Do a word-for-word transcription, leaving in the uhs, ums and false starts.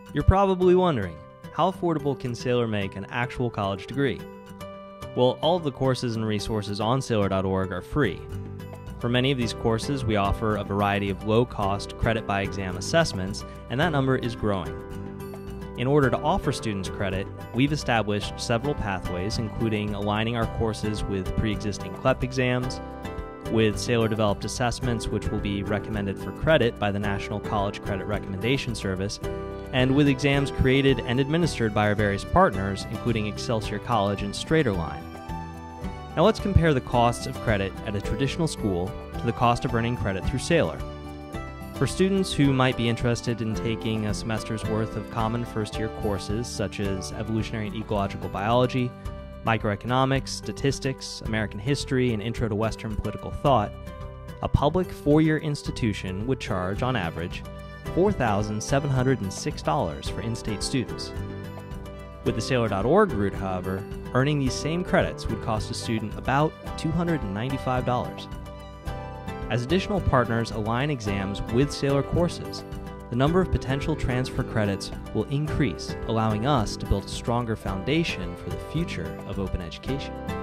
You're probably wondering, how affordable can Saylor make an actual college degree? Well, all of the courses and resources on Saylor dot org are free. For many of these courses, we offer a variety of low-cost credit-by-exam assessments, and that number is growing. In order to offer students credit, we've established several pathways, including aligning our courses with pre-existing C L E P exams, with Saylor-developed assessments which will be recommended for credit by the National College Credit Recommendation Service, and with exams created and administered by our various partners, including Excelsior College and Straighterline. Now let's compare the costs of credit at a traditional school to the cost of earning credit through Saylor. For students who might be interested in taking a semester's worth of common first-year courses such as evolutionary and ecological biology, microeconomics, statistics, American history, and intro to Western political thought, a public four-year institution would charge, on average, four thousand seven hundred six dollars for in-state students. With the Saylor dot org route, however, earning these same credits would cost a student about two hundred ninety-five dollars. As additional partners align exams with Saylor courses, the number of potential transfer credits will increase, allowing us to build a stronger foundation for the future of open education.